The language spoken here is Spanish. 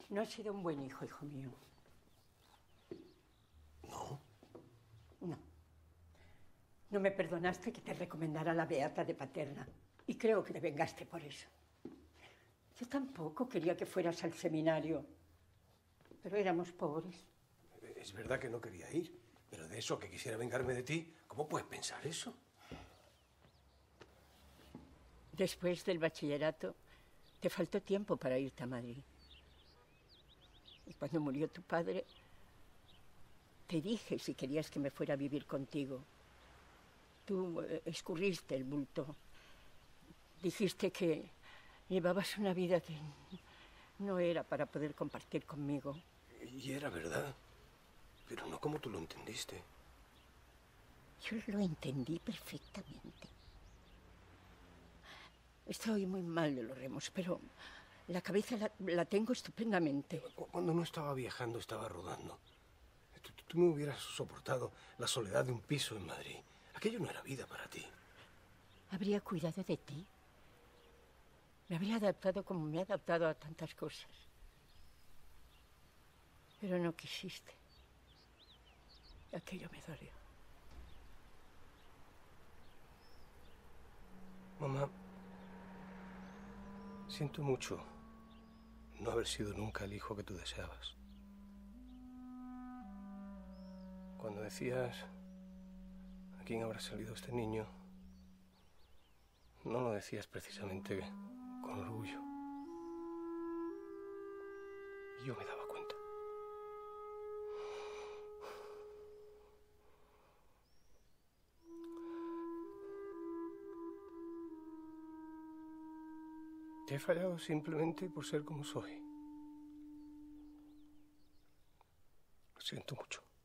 No has sido un buen hijo mío. ¿No? No. No me perdonaste que te recomendara la beata de Paterna. Y creo que te vengaste por eso. Yo tampoco quería que fueras al seminario. Pero éramos pobres. Es verdad que no quería ir. Pero de eso, que quisiera vengarme de ti, ¿cómo puedes pensar eso? Después del bachillerato, te faltó tiempo para irte a Madrid. Y cuando murió tu padre, te dije si querías que me fuera a vivir contigo. Tú escurriste el bulto. Dijiste que llevabas una vida que no era para poder compartir conmigo. Y era verdad. Pero no como tú lo entendiste. Yo lo entendí perfectamente. Estoy muy mal de los remos, pero la cabeza la tengo estupendamente. Cuando no estaba viajando, estaba rodando. Tú no hubieras soportado la soledad de un piso en Madrid. Aquello no era vida para ti. Habría cuidado de ti. Me habría adaptado como me he adaptado a tantas cosas. Pero no quisiste. Aquello me dolió. Mamá, siento mucho no haber sido nunca el hijo que tú deseabas. Cuando decías a quién habrá salido este niño, no lo decías precisamente con orgullo. Y yo me daba cuenta. Te he fallado simplemente por ser como soy. Lo siento mucho.